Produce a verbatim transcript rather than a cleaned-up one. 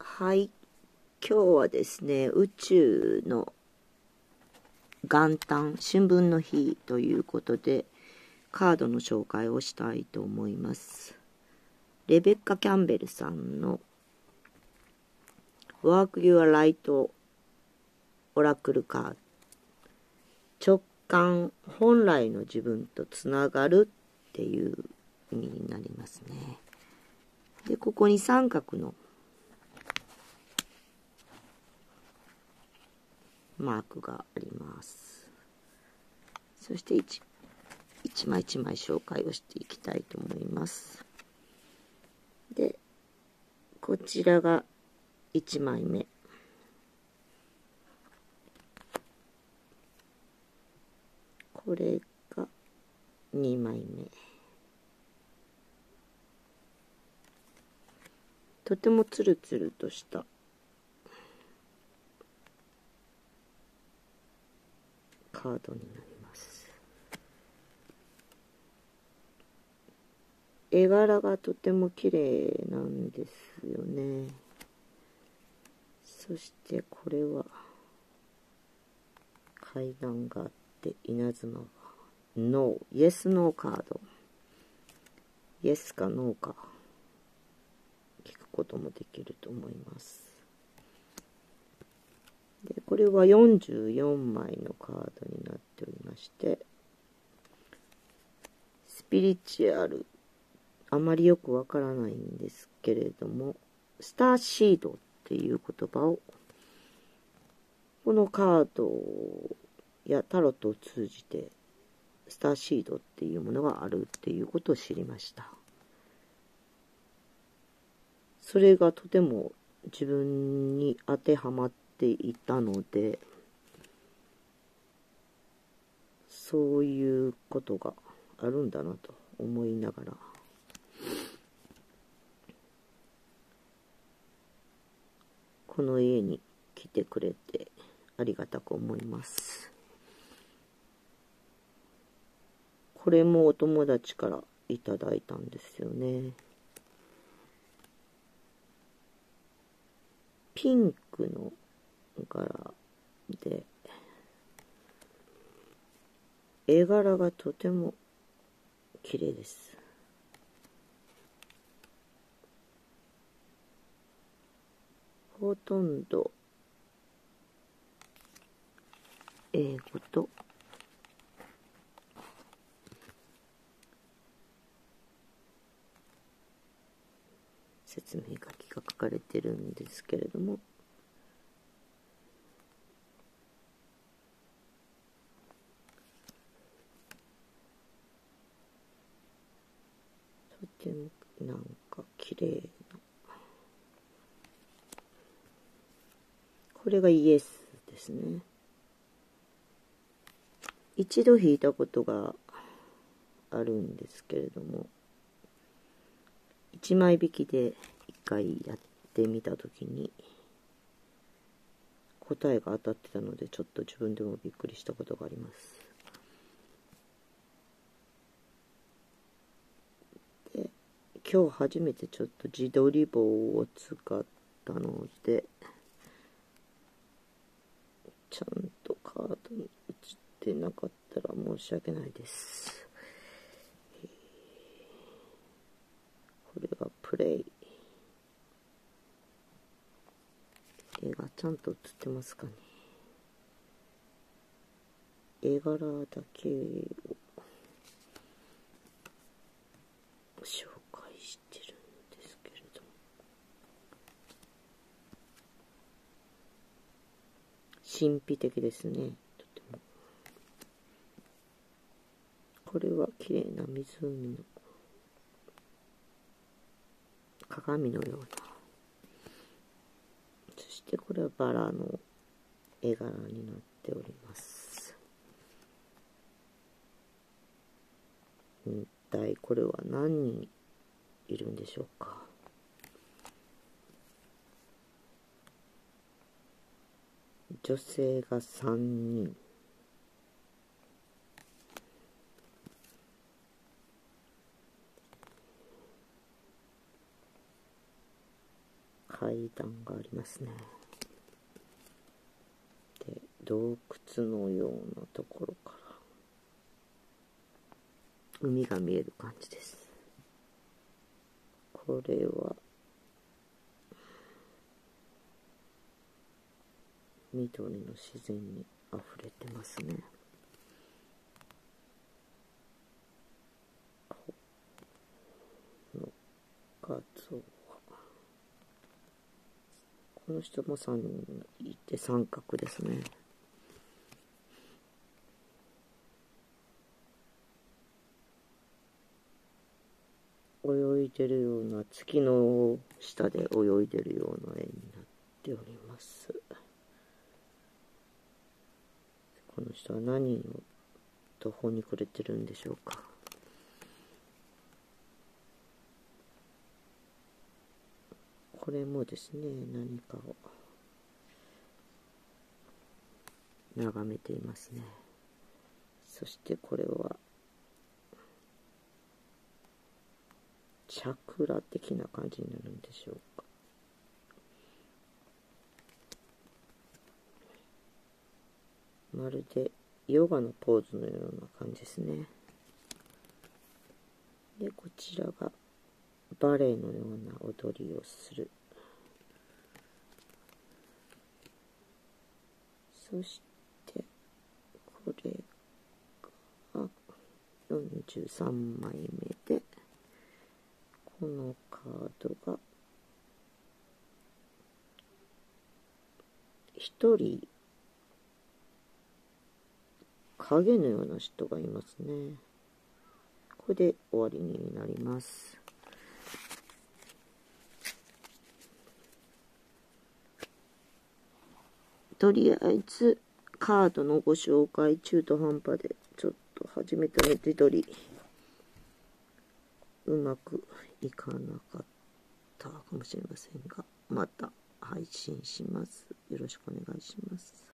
はい、今日はですね、宇宙の元旦、春分の日ということで、カードの紹介をしたいと思います。レベッカ・キャンベルさんの Work Your Light オラクルカード。直感、本来の自分とつながるっていう意味になりますね。で、ここに三角のマークがあります。そして 1, 一枚一枚紹介をしていきたいと思います。で、こちらがいちまいめ。これがにまいめ。とてもツルツルとしたカードになります。絵柄がとても綺麗なんですよね。そしてこれは階段があって稲妻がノー、イエスノーカード。イエスかノーか聞くこともできると思います。でこれはよんじゅうよんまいのカードになっておりまして、スピリチュアル、あまりよくわからないんですけれども、スターシードっていう言葉をこのカードやタロットを通じてスターシードっていうものがあるっていうことを知りました。それがとても自分に当てはまっていたので、そういうことがあるんだなと思いながら、この家に来てくれてありがたく思います。これもお友達からいただいたんですよね。ピンクの柄で、絵柄がとても綺麗です。ほとんど英語と説明書きが書かれてるんですけれども、とてもなんか綺麗な、これがイエスですね。一度引いたことがあるんですけれども、一枚引きで一回やってみたときに答えが当たってたので、ちょっと自分でもびっくりしたことがあります。で、今日初めてちょっと自撮り棒を使ったので、ちゃんとカードに写ってなかったら申し訳ないです。これがプレイ。絵がちゃんと写ってますかね。絵柄だけを紹介してるんですけれども、神秘的ですね。とてもこれは綺麗な湖の鏡のような、そしてこれはバラの絵柄になっております。一体これは何人いるんでしょうか。女性がさんにん、 階段がありますね。で、洞窟のようなところから海が見える感じです。これは緑の自然にあふれてますね。この画像はこの人もさんにんいて三角ですね。泳いでるような、月の下で泳いでるような絵になっております。この人は何を途方に暮れてるんでしょうか。これもですね、何かを眺めていますね。そしてこれはチャクラ的な感じになるんでしょうか。まるでヨガのポーズのような感じですね。で、こちらがバレエのような踊りをする。そしてこれがよんじゅうさんまいめで、このカードが一人影のような人がいますね。これで終わりになります。とりあえずカードのご紹介、中途半端でちょっと初めての手取りうまくいかなかったかもしれませんが、また配信します。よろしくお願いします。